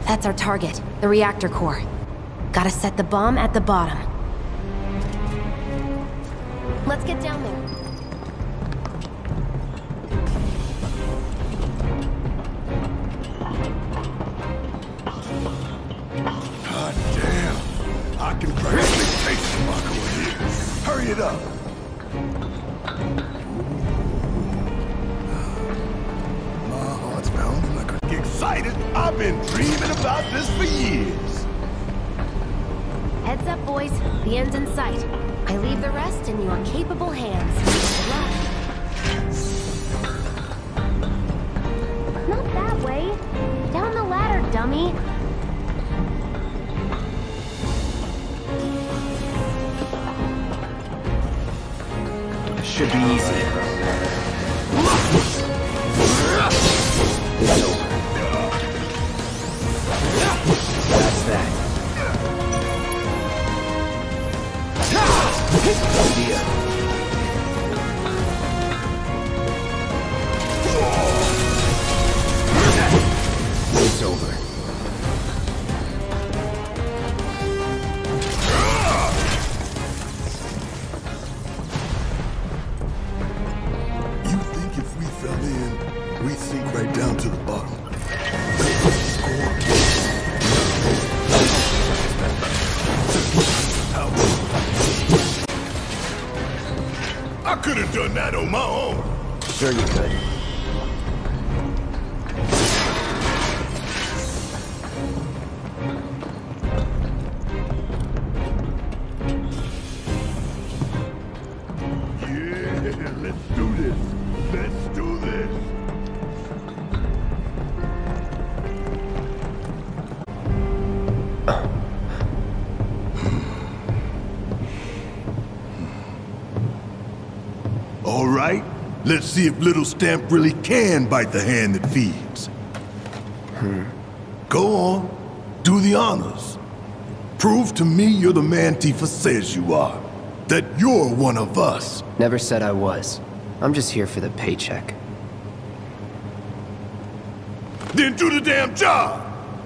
That's our target, the reactor core. Gotta set the bomb at the bottom. Let's get down there. God damn! I can practically taste the Mako here. Hurry it up! My heart's pounding like a... Excited! I've been dreaming about this for years! Heads up, boys. The end's in sight. I leave the rest in your capable hands. Good luck. Not that way. Down the ladder, dummy. Should be easy. It's over. That's that. Idea. It's over. You think if we fell in, we'd sink right down to the bottom? I could have done that on my own. Sure you could. Yeah, let's do this. Let's do this. All right, let's see if Little Stamp really can bite the hand that feeds. Go on, do the honors. Prove to me you're the man Tifa says you are. That you're one of us. Never said I was. I'm just here for the paycheck. Then do the damn job!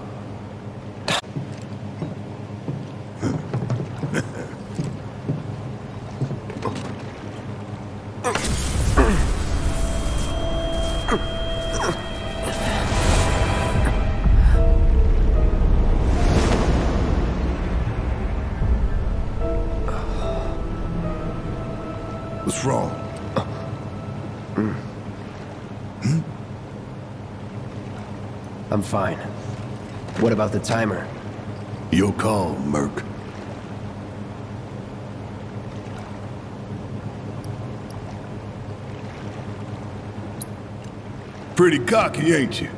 What's wrong? I'm fine. What about the timer? Your call, Merc. Pretty cocky, ain't you?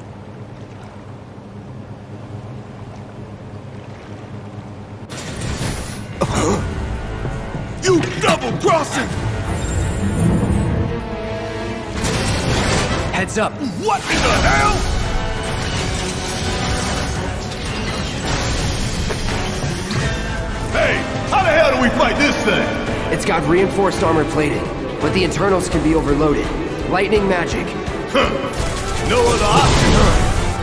You double-crossing! Heads up! What in the hell? Hey, how the hell do we fight this thing? It's got reinforced armor plating, but the internals can be overloaded. Lightning magic. Huh. No other option, huh?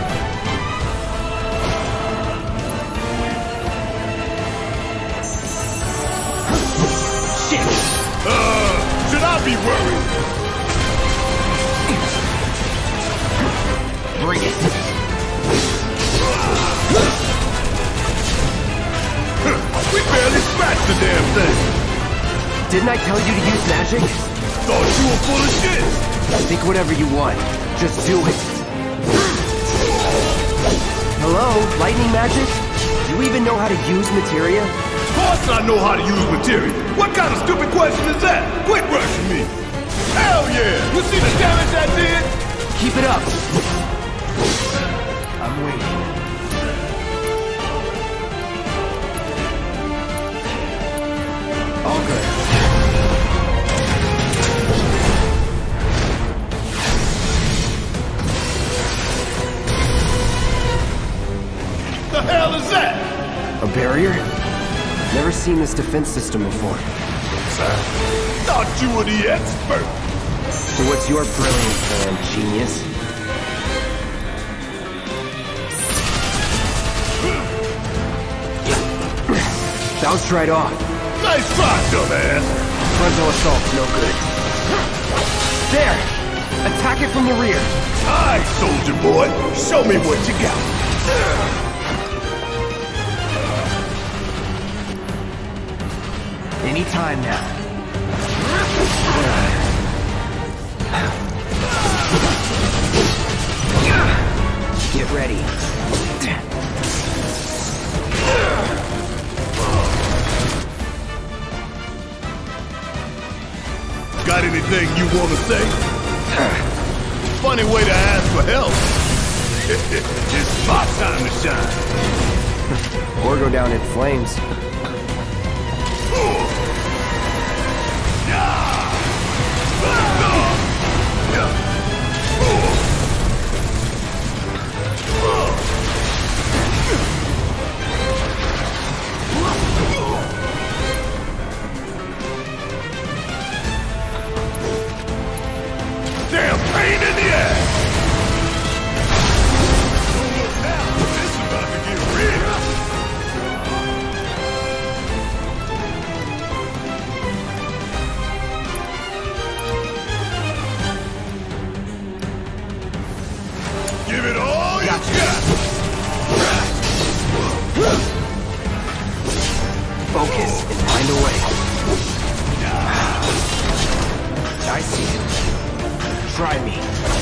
Shit! Should I be worried? Bring it. We barely scratched the damn thing. Didn't I tell you to use magic? Thought you were full of shit. Think whatever you want. Just do it. Hello? Lightning magic? You even know how to use materia? Of course I know how to use material. What kind of stupid question is that? Quit rushing me. Hell yeah! You see the damage I did? Keep it up. I'm waiting. All good. The hell is that? A barrier? Never seen this defense system before. Thought you were the expert. So what's your brilliant plan, genius? Bounced right off. Nice try, dumbass. Frontal assault's no good. There! Attack it from the rear. Alright, soldier boy. Show me what you got. Any time now. Get ready. Got anything you want to say? Funny way to ask for help. It's my time to shine. Or go down in flames. Damn pain in the ass! Now, this is about to get real. Give it all you got! Focus and find a way. I see it. Try me.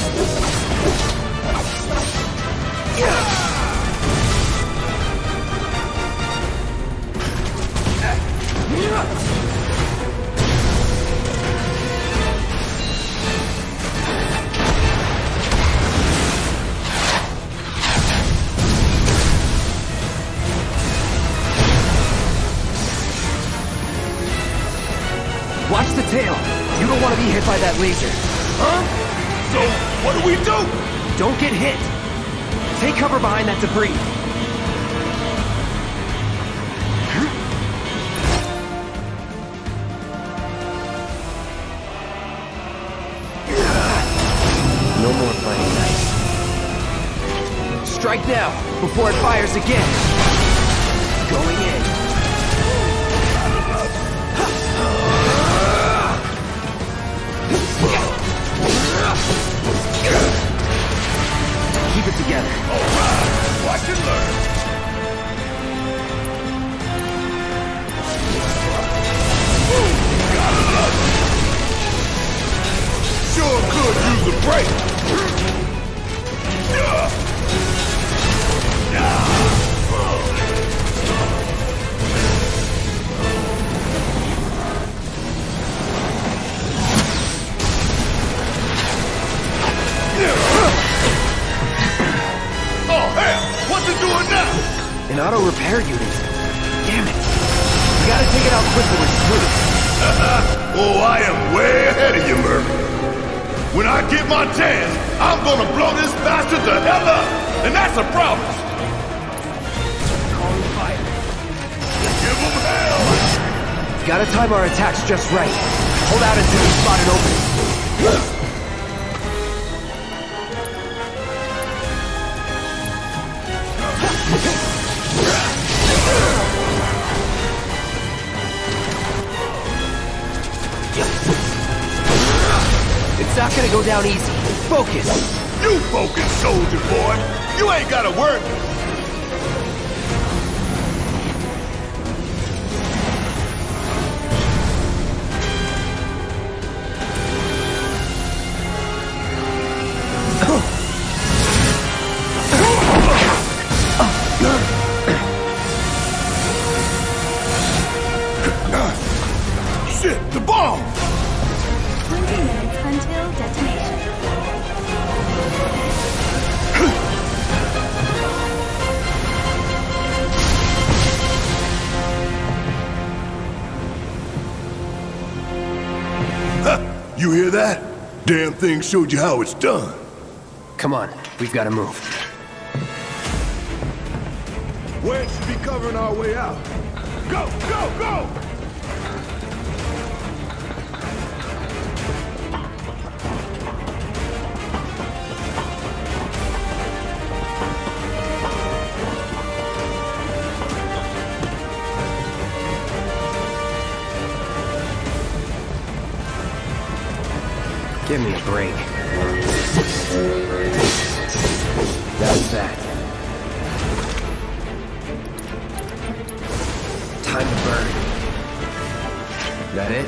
Watch the tail. You don't want to be hit by that laser. Huh? So, what do we do? Don't get hit. Take cover behind that debris. No more playing nice. Strike now, before it fires again. Going in. Keep it together. All right, watch and learn. Gotta love it. Sure could use a break. Oh, hell! What's it doing now? An auto repair unit. Damn it. You gotta take it out quicker with smooth. Oh, I am way ahead of you, Murphy. When I get my chance, I'm gonna blow this bastard the hell up! And that's a promise! Calling fire. Give him hell! Gotta time our attacks just right. Hold out until we spot an opening. It's not gonna go down easy. Focus! You focus, soldier boy! You ain't gotta work! Shit, the bomb! 20 minutes until detonation. You hear that? Damn thing showed you how it's done. Come on, we've gotta move. Wedge should be covering our way out. Go, go, go! Give me a break. That's that. Time to burn. That it?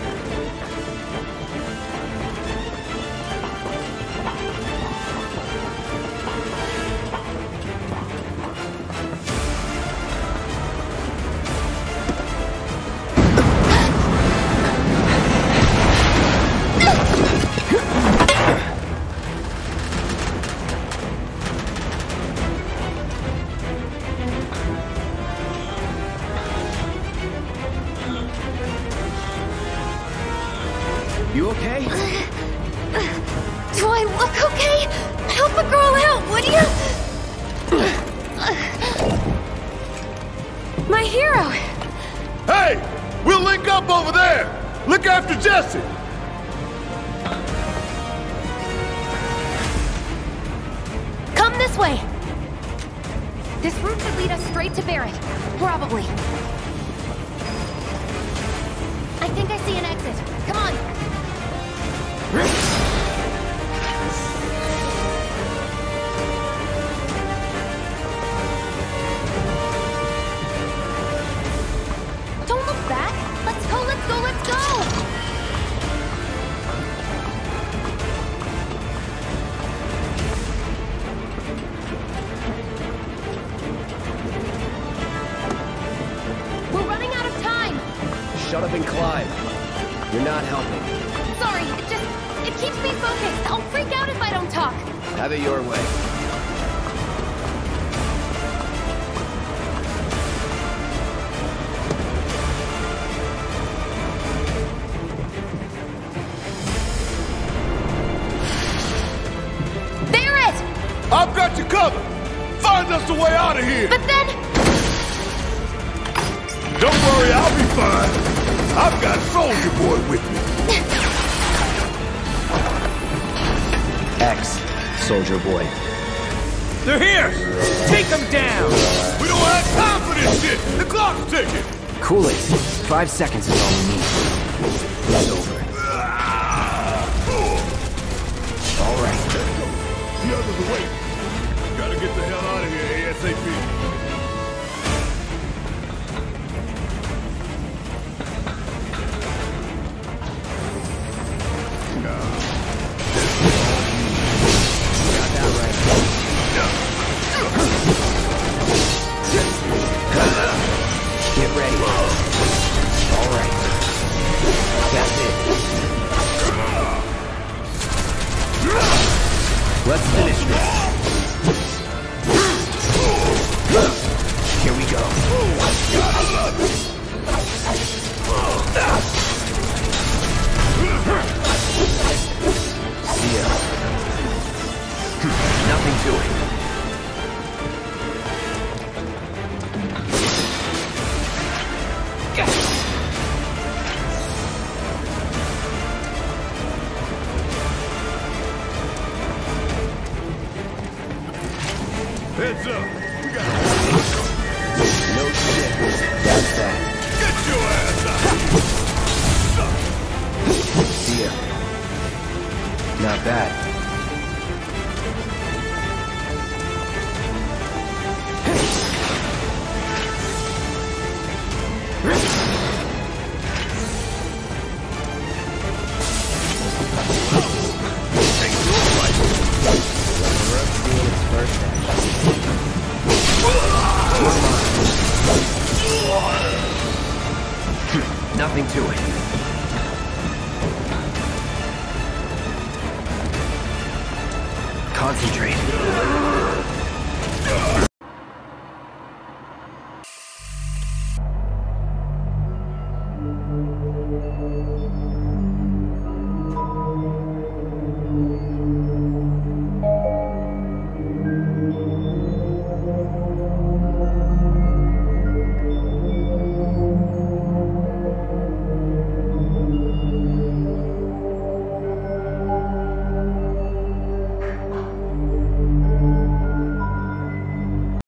You okay? Do I look okay? Help a girl out, would you? My hero! Hey! We'll link up over there! Look after Jesse! Come this way! This route should lead us straight to Barrett. Probably. I think I see an exit. Come on! Don't look back! Let's go, let's go, let's go! We're running out of time! Shut up and climb. You're not helping. Sorry, it keeps me focused. I'll freak out if I don't talk. Have it your way. Barrett! I've got you covered! Find us a way out of here! But then... Don't worry, I'll be fine. I've got Soldier Boy with me. X, Soldier Boy. They're here! Take them down! We don't have time for this shit! The clock's ticking! Cool it. 5 seconds is all we need. It's over. All right. The others are waiting. Gotta get the hell out of here ASAP. Get ready. All right. That's it. Let's finish this. Here we go. See ya. Nothing to it. Heads up! We got No shit. That's that. Get your ass out! See ya. Not bad. Nothing to it. Concentrate.